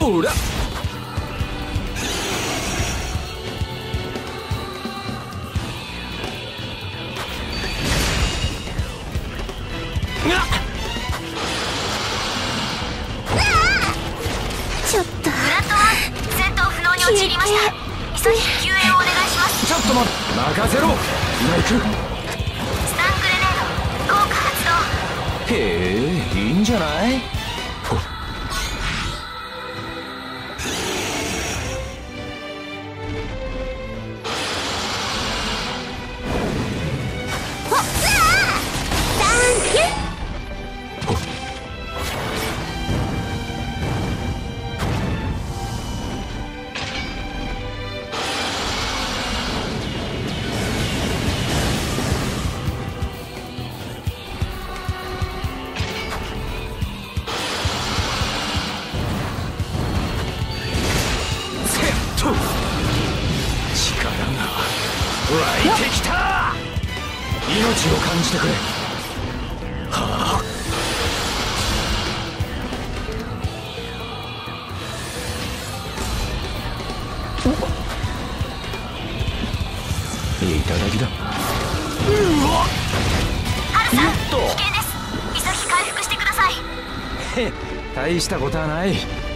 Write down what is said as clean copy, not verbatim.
おらちょっとブラッド1戦闘不能に陥りました。急ぎ救援をお願いします。 ちょっと待って、任せろ。今行く。 スタングレネード効果発動。 へえ、いいんじゃない。ほっ力が湧いてきた。命を感じてくれ。はあ、いただきだ。 ハルさん、危険です。急ぎ回復してください。 へ、大したことはない。